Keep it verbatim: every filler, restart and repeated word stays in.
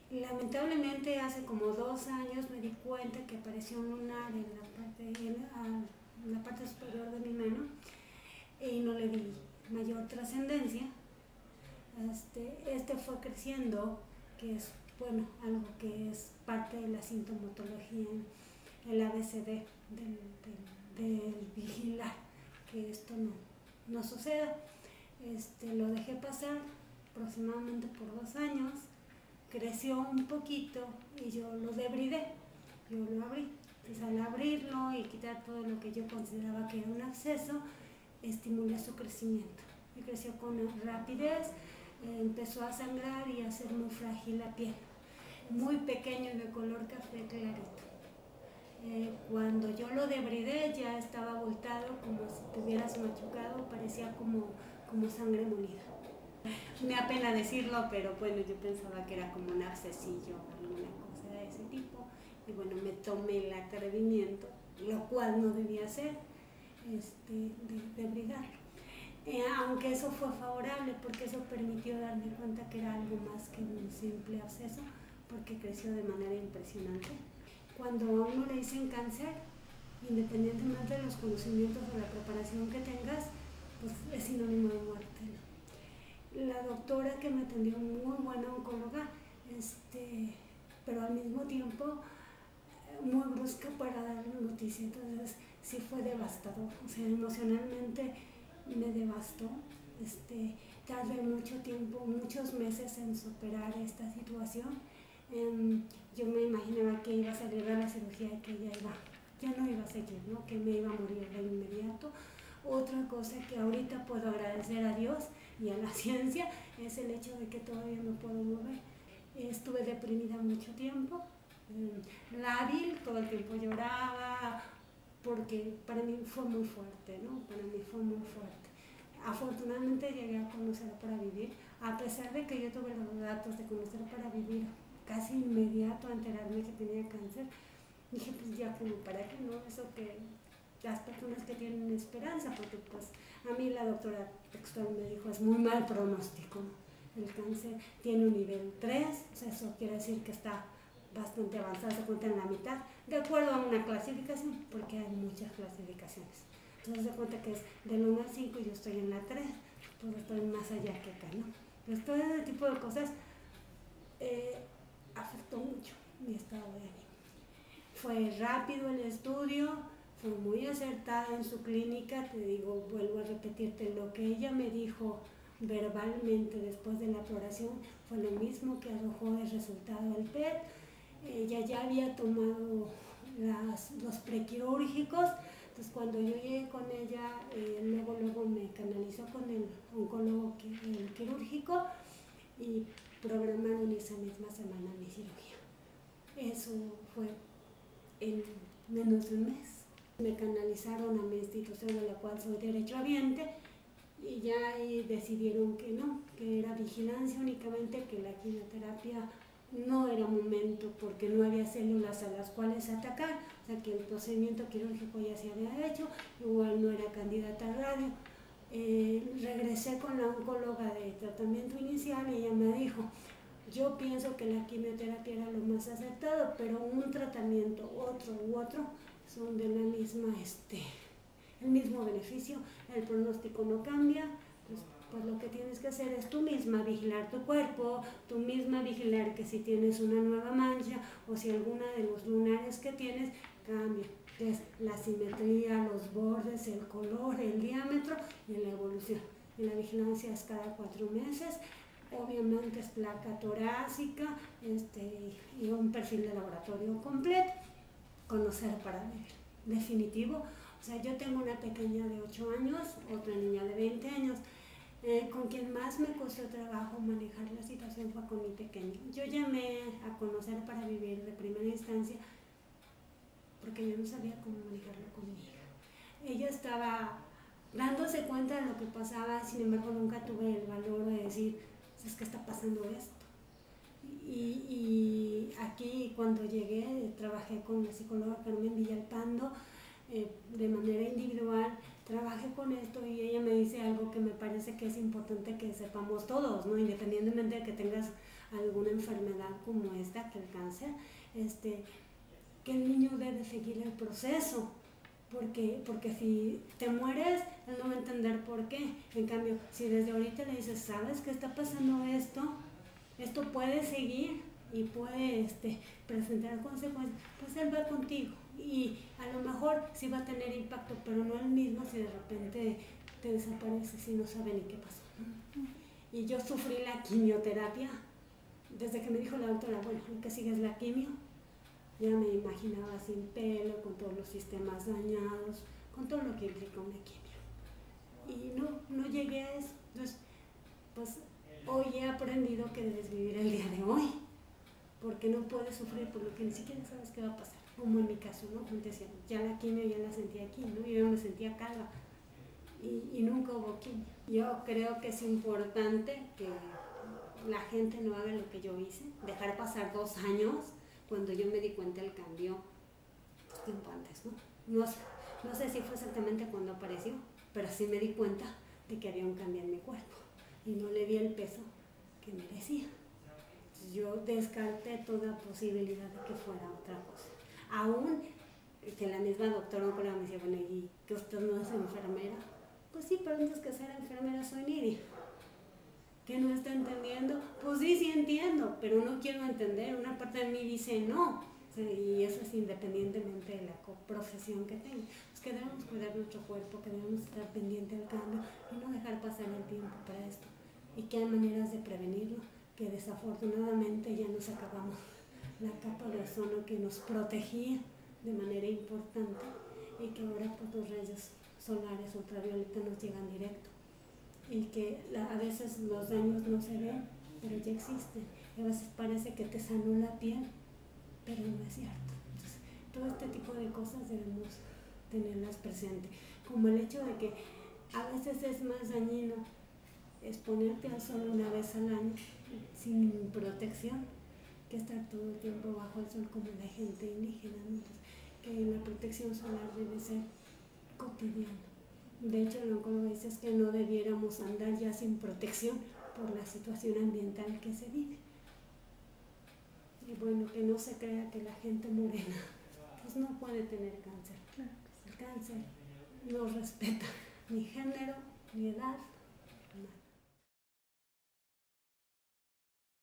Lamentablemente hace como dos años me di cuenta que apareció un lunar en la parte, en, en la parte superior de mi mano y no le di mayor trascendencia. Este, este fue creciendo, que es bueno, algo que es parte de la sintomatología, el A B C D del, del, del vigilar, que esto no, no suceda. Este, lo dejé pasar aproximadamente por dos años, creció un poquito y yo lo debridé, yo lo abrí. Entonces al abrirlo y quitar todo lo que yo consideraba que era un absceso, estimulé su crecimiento y creció con rapidez, eh, empezó a sangrar y a ser muy frágil la piel, muy pequeño y de color café clarito. Eh, cuando yo lo debridé ya estaba abultado como si te hubieras machucado, parecía como, como sangre molida. Me apena decirlo, pero bueno, yo pensaba que era como un abscesillo o alguna cosa de ese tipo. Y bueno, me tomé el atrevimiento, lo cual no debía hacer, este, de debridarlo. Eh, aunque eso fue favorable porque eso permitió darme cuenta que era algo más que un simple absceso, porque creció de manera impresionante. Cuando a uno le dicen cáncer, independientemente de los conocimientos o la preparación que tengas, pues es sinónimo de muerte, ¿no? La doctora que me atendió, muy buena oncóloga, este, pero al mismo tiempo muy brusca para dar la noticia, entonces sí fue devastador, o sea, emocionalmente me devastó. Este, tardé mucho tiempo, muchos meses en superar esta situación. Um, yo me imaginaba que iba a salir de la cirugía y que ya iba, ya no iba a seguir, ¿no? Que me iba a morir de inmediato. Otra cosa que ahorita puedo agradecer a Dios y a la ciencia es el hecho de que todavía me puedo mover. Estuve deprimida mucho tiempo, lábil, todo el tiempo lloraba, porque para mí fue muy fuerte, ¿no? Para mí fue muy fuerte. Afortunadamente llegué a conocer para vivir, a pesar de que yo tuve los datos de conocer para vivir casi inmediato a enterarme que tenía cáncer. Dije, pues ya como para qué, ¿no? Eso que las personas que tienen esperanza, porque pues a mí la doctora textual me dijo, es muy mal pronóstico, el cáncer tiene un nivel tres, o sea, eso quiere decir que está bastante avanzado, se cuenta en la mitad, de acuerdo a una clasificación, porque hay muchas clasificaciones. Entonces se cuenta que es del uno al cinco y yo estoy en la tres, pues estoy más allá que acá, ¿no? Pues todo ese tipo de cosas eh, afectó mucho mi estado de ánimo. Fue rápido el estudio, fue muy acertada en su clínica, te digo, vuelvo a repetirte, lo que ella me dijo verbalmente después de la floración fue lo mismo que arrojó el resultado del P E T. Ella ya había tomado las, los prequirúrgicos, entonces cuando yo llegué con ella, eh, luego, luego me canalizó con el oncólogo el quirúrgico y programaron esa misma semana mi cirugía. Eso fue en menos de un mes. Me canalizaron a mi institución de la cual soy derechohabiente y ya ahí decidieron que no, que era vigilancia únicamente, que la quimioterapia no era momento porque no había células a las cuales atacar, o sea que el procedimiento quirúrgico ya se había hecho, igual no era candidata a radio. Eh, regresé con la oncóloga de tratamiento inicial y ella me dijo, yo pienso que la quimioterapia era lo más acertado, pero un tratamiento, otro u otro, son de la misma, este, el mismo beneficio, el pronóstico no cambia, pues, pues lo que tienes que hacer es tú misma vigilar tu cuerpo, tú misma vigilar que si tienes una nueva mancha o si alguna de los lunares que tienes cambia, que es la simetría, los bordes, el color, el diámetro y la evolución. Y la vigilancia es cada cuatro meses. Obviamente es placa torácica este, y un perfil de laboratorio completo. Conocer para vivir, definitivo. O sea, yo tengo una pequeña de ocho años, otra niña de veinte años. Eh, con quien más me costó trabajo manejar la situación fue con mi pequeño. Yo llamé a Conocer para Vivir de primera instancia porque yo no sabía cómo manejarlo con mi hija. Ella estaba dándose cuenta de lo que pasaba, sin embargo nunca tuve el valor de decir, es que está pasando esto. Y, y aquí cuando llegué trabajé con la psicóloga Carmen Villalpando eh, de manera individual, trabajé con esto y ella me dice algo que me parece que es importante que sepamos todos, ¿no? Independientemente de que tengas alguna enfermedad como esta, que el cáncer, este, que el niño debe seguir el proceso, porque, porque si te mueres, él no va a entender por qué. En cambio, si desde ahorita le dices, ¿sabes qué está pasando esto? Esto puede seguir y puede este, presentar consecuencias, pues él va contigo. Y a lo mejor sí va a tener impacto, pero no el mismo si de repente te desapareces y no sabe ni qué pasó, ¿no? Y yo sufrí la quimioterapia, desde que me dijo la doctora, bueno, lo que sigue es la quimio. Ya me imaginaba sin pelo, con todos los sistemas dañados, con todo lo que implica una quimio. Y no, no llegué a eso. Entonces, pues hoy he aprendido que debes vivir el día de hoy, porque no puedes sufrir por lo que ni siquiera sabes qué va a pasar. Como en mi caso, ¿no? Como te decía, ya la quimio ya la sentí aquí, ¿no? Yo me sentía calva y, y nunca hubo quimio. Yo creo que es importante que la gente no haga lo que yo hice, dejar pasar dos años cuando yo me di cuenta del cambio tiempo antes, ¿no? No, no sé si fue exactamente cuando apareció, pero sí me di cuenta de que había un cambio en mi cuerpo y no le di el peso que merecía. Entonces yo descarté toda posibilidad de que fuera otra cosa. Aún que la misma doctora oncóloga me decía, bueno, ¿y que usted no es enfermera? Pues sí, pero antes que ser enfermera soy Nidia. ¿Que no está entendiendo? Pues sí, sí entiendo, pero no quiero entender. Una parte de mí dice no, y eso es independientemente de la profesión que tenga. Pues que debemos cuidar nuestro cuerpo, que debemos estar pendiente del cambio y no dejar pasar el tiempo para esto. Y que hay maneras de prevenirlo, que desafortunadamente ya nos acabamos la capa de ozono que nos protegía de manera importante y que ahora pues los rayos solares ultravioletas nos llegan directo. Y que la, a veces los daños no se ven, pero ya existen. Y a veces parece que te sanó la piel, pero no es cierto. Entonces, todo este tipo de cosas debemos tenerlas presentes. Como el hecho de que a veces es más dañino exponerte al sol una vez al año sin protección que estar todo el tiempo bajo el sol como la gente indígena. Entonces, que la protección solar debe ser cotidiana. De hecho, el oncólogo dice es que no debiéramos andar ya sin protección por la situación ambiental que se vive. Y bueno, que no se crea que la gente morena pues no puede tener cáncer. El cáncer no respeta ni género, ni edad,